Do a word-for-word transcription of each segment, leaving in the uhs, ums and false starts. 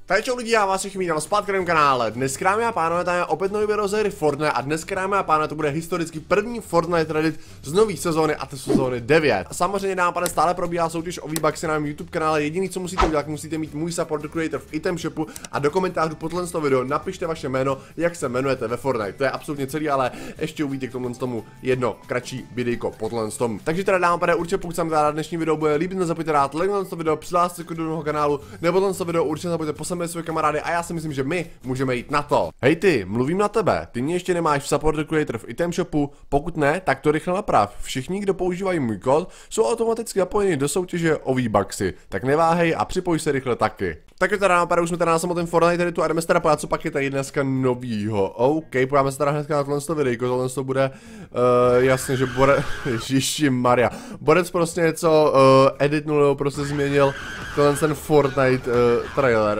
Takže čau lidi, já vás všichni vítám zpátky na kanále. Dnes, dámy a pánové, tam je opět nový video z hry Fortnite a dnes, dámy a pánové, to bude historicky první Fortnite Reddit z nové sezóny, a to sezóny devět. A samozřejmě, dámy a pánové, stále probíhá soutěž o V-Bucksy na mém YouTube kanále. Jediný, co musíte udělat, musíte mít můj support creator v item shopu a do komentářů pod tohle video napište vaše jméno, jak se jmenujete ve Fortnite. To je absolutně celý, ale ještě uvidíte k tomu tomu jedno kratší videjko pod tomu. Takže teda, dámy a pánové, určitě pokud se vám teda dnešní video bude líbit, nezapomeňte dát like na to video, přihlásit se do mého kanálu, nebo tohle video určitě nezapomeňte posadit své kamarády. A já si myslím, že my můžeme jít na to. Hej ty, mluvím na tebe. Ty mě ještě nemáš v Support Creator v item shopu. Pokud ne, tak to rychle naprav. Všichni, kdo používají můj kód, jsou automaticky zapojeni do soutěže o V-Bucksy. Tak neváhej a připoj se rychle taky. Tak je teda napadá, už jsme teda na samotném Fortnite Redditu a jdeme se teda pojat, co pak je tady dneska novýho. OK, pojďme se teda hnedka na tohle videjko, tohle to bude uh, jasně, že Bore... Ježiši Maria. Borec prostě něco uh, editnul, nebo prostě změnil tenhle ten Fortnite uh, trailer.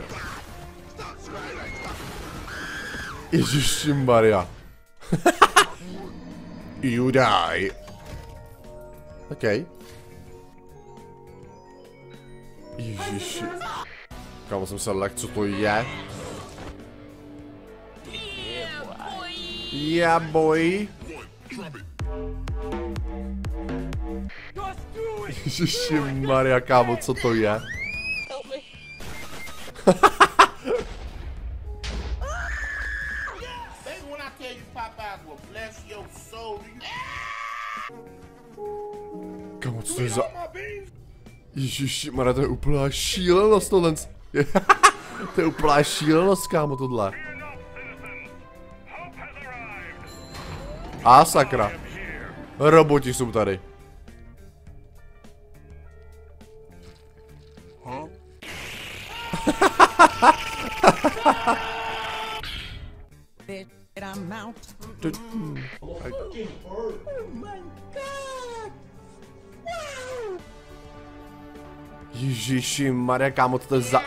Ježiši Maria. You die. OK. Ježiši. Kámo, jsem se lek, co to je? Yeah, boy. Ježiši Maria, kámo, co to je? Kámo, co to je za... Ježiši, Maria, to je úplná šílenost tohle. To je úplná šílenost, kámo, tohle. A sakra. Roboti jsou tady. Ježiši Maria, kámo, to je za...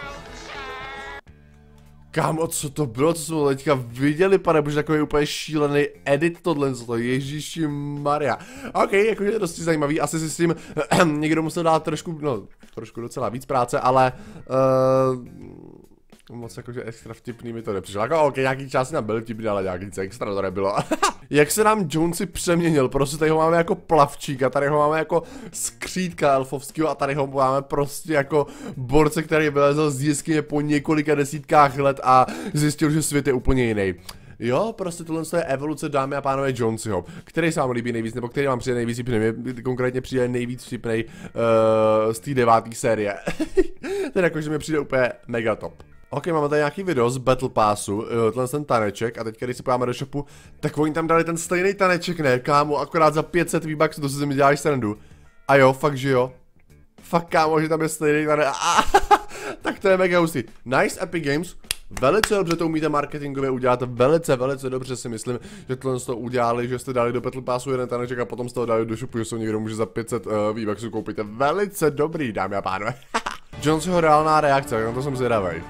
Kámo, co to bylo, co jsme teďka viděli, pane bože, takový úplně šílený edit tohle, co to je, Ježiši Maria. OK, jakože je dosti zajímavý, asi si s tím někdo musel dát trošku, no, trošku docela víc práce, ale... Uh, moc jakože extra vtipný mi to nepřišlo. Jako OK, nějaký čas nám byl vtipný, ale nějaký co extra to nebylo. Jak se nám Jonesy přeměnil, prostě tady ho máme jako plavčíka, tady ho máme jako skřídka elfovského a tady ho máme prostě jako borce, který vylezl z jeskyně po několika desítkách let a zjistil, že svět je úplně jiný. Jo, prostě tohle je evoluce, dámy a pánové, Jonesyho, který se vám líbí nejvíc, nebo který vám přijde nejvíc vtipný, mě konkrétně přijde nejvíc vtipnej uh, z té deváté série. Ten jakože mi přijde úplně mega top. Ok, máme tady nějaký video z Battle Passu, tenhle ten taneček, a teď když se podíváme do shopu, tak oni tam dali ten stejný taneček, ne, kámo, akorát za pět set V-Bucksů, to si mi děláš srandu. A jo, fakt že jo. Fakt kámo, že tam je stejný taneček, tak to je mega hustý. Nice Epic Games, velice dobře to umíte marketingově udělat, velice, velice dobře si myslím, že tohle to udělali, že jste dali do Battle Passu jeden taneček a potom jste ho dali do shopu, že se někdo může za pět set uh, V-Bucksů koupit, velice dobrý, dámy a pánové. Jonesyho reálná reakce, na to jsem zvědavej.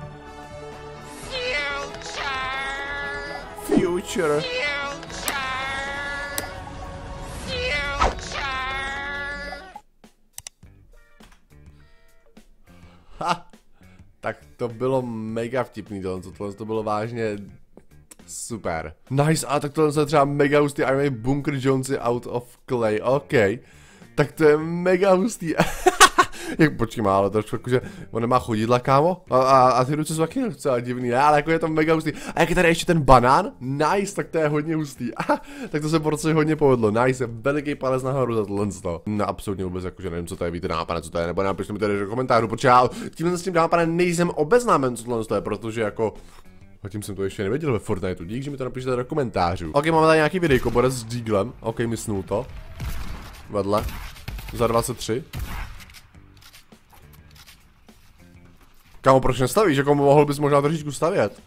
Future. Ha, tak to bylo mega vtipný, tohle, tohle to bylo vážně super. Nice, a tak tohle je třeba mega hustý, I made Bunker Jonesy out of clay, ok. Tak to je mega hustý. Jak počkej má, ale trošku jakože on nemá chodidla, kámo. A, a, a ty ruce jsou taky docela divný, ne? Ale jako je to mega hustý. A jak je tady ještě ten banán? Nice, tak to je hodně hustý. Aha, tak to se prostě hodně povedlo. Nice, veliký palec nahoru za tohle. No absolutně vůbec jakože nevím, co to je, víte nápadne, co to je, nebo napište mi tady do komentářů, protože já tímhle s tím nápadne nejsem obeznámen, co tohle je, protože jako... Zatím jsem to ještě nevěděl ve Fortniteu, dík, že mi to napište do komentářů. Ok, máme tady nějaký videjko, borec s Deaglem. Ok, mysnul to. Vedle. Za dvacet tři. Kámo, proč nestavíš? Jako mohl bys možná trošičku stavět.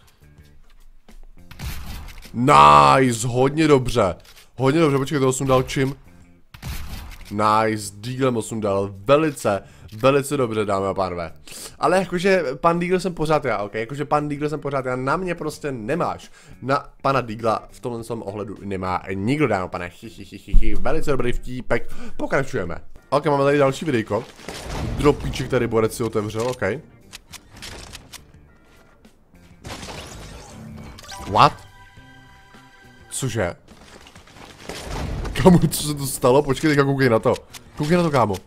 Nice, hodně dobře. Hodně dobře, počkej, toho jsem dal čím? Nice, Deaglem jsem dal velice, velice dobře, dámy a pánové. Ale jakože pan Deagle jsem pořád já, ok? Jakože pan Deagle jsem pořád já, na mě prostě nemáš. Na pana Deagla v tomhle ohledu nemá nikdo, dámy a pane. Hihihihihi, velice dobrý vtípek, pokračujeme. Ok, máme tady další videjko. Dropíček tady borec si otevřel, ok. What? Cože? Kámo, co se to stalo? Počkej, teďka koukej na to. Koukej na to, kámo.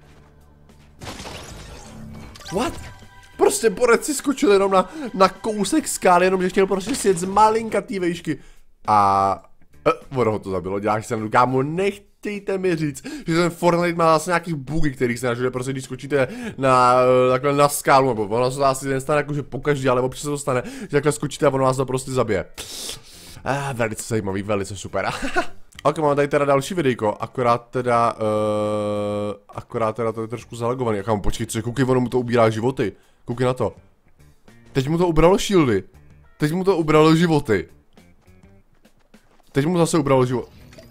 What? Prostě borec si skočil jenom na, na kousek skály, jenom že chtěl prostě sjet z malinkatý vejšky. A... Uh, ono ho to zabilo, děláš se, kámo, nechtějte mi říct, že ten Fortnite má zase nějaký bugy, který se nažuje, prostě když skočíte na, takhle na skálu, nebo ono se asi nestane jakože pokaždé, ale občas se to stane, že takhle skočíte a ono vás to prostě zabije. Ah, velice zajímavý, velice super. Ok, máme tady teda další videjko, akorát teda, uh, akorát teda to je trošku zalagovaný. A kámo, počkej, co, koukej, ono mu to ubírá životy. Koukej na to. Teď mu to ubralo shieldy. Teď mu to ubralo životy. Teď mu zase ubralo život.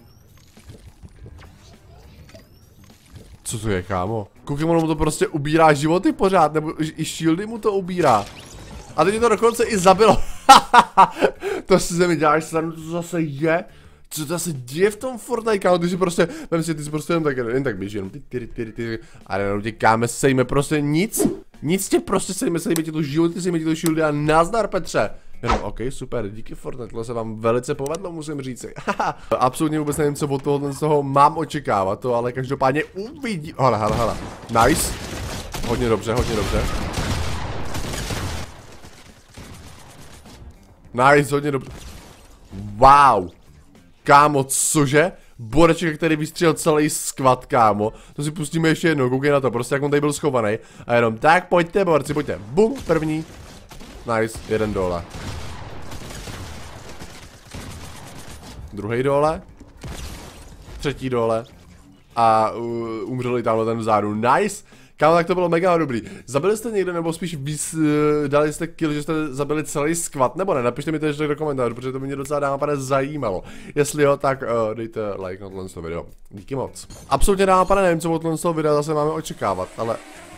Co to je, kámo? Koukej, ono mu to prostě ubírá životy pořád, nebo i shieldy mu to ubírá. A teď to dokonce i zabilo. To si ze mi děláš stranu, to zase je. Co to zase děje v tom Fortnite, kámo, ty si prostě, vem si, ty si prostě jen tak, jen tak běží, jenom ty, ty, ty, ty, a jenom tě, káme, sejme prostě nic, nic tě prostě sejme, sejme ti to životy, sejme ti to shieldy a nazdar, Petře. Jenom, ok, super, díky Fortnite, to se vám velice povedlo, musím říci. Absolutně vůbec nevím, co od toho, z toho mám očekávat, to ale každopádně uvidí. Hala, hala, hala, nice, hodně dobře, hodně dobře. Nice, hodně dobře. Wow. Kámo, cože? Boreček, který vystřelil celý skvat, kámo. To si pustíme ještě jednou, koukej na to, prostě jak on tady byl schovaný. A jenom, tak pojďte, borci, pojďte. Bum, první. Nice, jeden dole. Druhý dole. Třetí dole. A uh, umřeli tamhle ten vzadu. Nice. Kámo, tak to bylo mega dobrý. Zabili jste někdo, nebo spíš víc, uh, dali jste kill, že jste zabili celý skvat, nebo ne? Napište mi to ještě do komentářů, protože to mě docela dáma zajímalo. Jestli jo, tak uh, dejte like na tohle video. Díky moc. Absolutně dáma nevím, co od tohle videa zase máme očekávat, ale...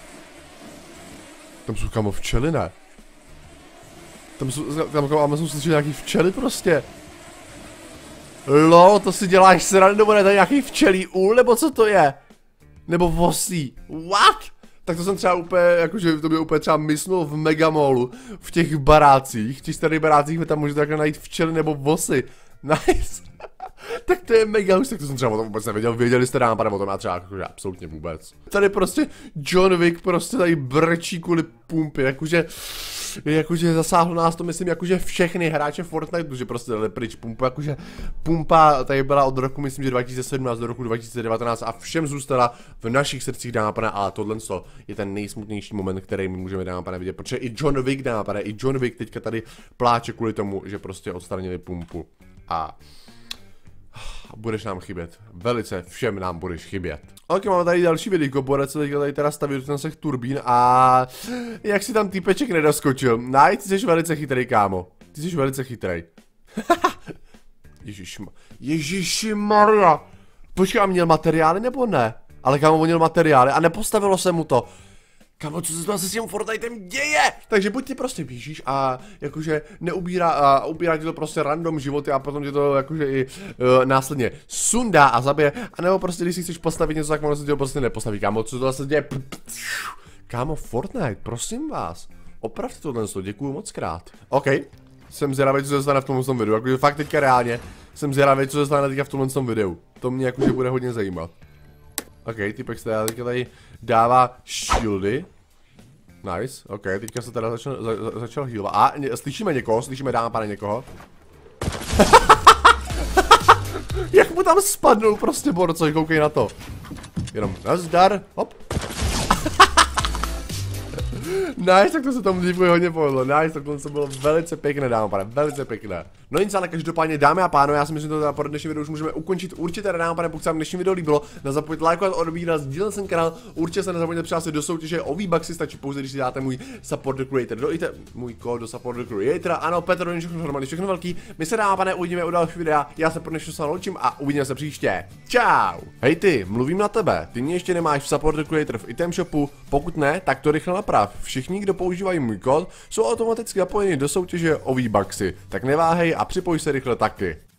Tam jsou, kámo, včely, ne? Tam jsou, tam, kámo, jsem slyšel nějaký včely prostě. Lo, to si děláš srandu, nebo ne, tady nějaký včelí úl, nebo co to je? Nebo vosí. What? Tak to jsem třeba úplně, jakože to by úplně třeba mysnul v Megamolu, v těch barácích, v těch starých barácích, vy tam můžete takhle najít včely nebo vosy. Nice. Tak to je mega už, tak to jsem třeba o tom vůbec nevěděl, věděli jste nápadem o tom, já třeba jakože absolutně vůbec. Tady prostě John Wick prostě tady brečí kvůli pumpy, jakože, jakože zasáhlo nás to, myslím, jakože všechny hráče Fortnite, že prostě dali pryč pumpu, jakože pumpa tady byla od roku, myslím, že dva tisíce sedmnáct do roku dva tisíce devatenáct a všem zůstala v našich srdcích, dáma pane, ale tohle je ten nejsmutnější moment, který my můžeme, dáma pane, vidět, protože i John Wick, dáma pane, i John Wick teďka tady pláče kvůli tomu, že prostě odstranili pumpu a... budeš nám chybět. Velice všem nám budeš chybět. Ok, máme tady další videjko, Borec se teďka tady teda staví do těch turbín a... jak si tam týpeček nedoskočil. Nice, ty jsi velice chytrý, kámo. Ty jsi velice chytrý. Ježišma. Ježišimaria. Počkej, a měl materiály nebo ne? Ale kámo, on měl materiály a nepostavilo se mu to. Kámo, co se to s tím Fortnitem děje? Takže buď ty prostě běžíš a jakože neubírá, a ubírá ti to prostě random životy a potom ti to jakože i uh, následně sundá a zabije, anebo prostě když si chceš postavit něco, tak ono se ti to prostě nepostaví. Kámo, co to zase děje? Kámo, Fortnite, prosím vás, opravte tohle, děkuju moc krát. OK, jsem zvědavý, co se stane v tomhle tom videu, jakože fakt teďka reálně jsem zvědavý, co se stane teďka v tomhle tom videu. To mě jakože bude hodně zajímat. OK, typek se teďka tady dává shieldy. Nice, ok, teďka se teda začal, za, začal healovat. A, ně, slyšíme někoho, slyšíme dáma pane někoho. Jak mu tam spadnul prostě borco, koukej na to. Jenom nazdar, hop. Nice, tak to se tomu dívuji hodně povedlo, nice, tak to bylo velice pěkné, dáma pane, velice pěkné. No nic, ale každopádně, dámy a pánové, já si myslím, že to teda pro dnešní video už můžeme ukončit. Určitě, dáma pane, pokud se vám dnešní video líbilo, nezapomeňte lajkovat, odebírat, sdílet ten kanál, určitě se nezapomeňte přihlásit do soutěže o V-Bucksy, stačí pouze, když si dáte můj Support the Creator, dojte můj kód do Support the Creatora, ano, Petr, do všechno normálně, všechno velký, my se, dáma pane, uvidíme u dalších videa, já se pro dnešní se loučím a uvidíme se příště, čau! Hej ty, mluvím na tebe, ty mě ještě nemáš v Support the Creator v item shopu, pokud ne, tak to rychle naprav, všichni, kdo používají můj kód, jsou automaticky zapojeni do soutěže o V-Bucksy, tak neváhej a připoj se rychle taky.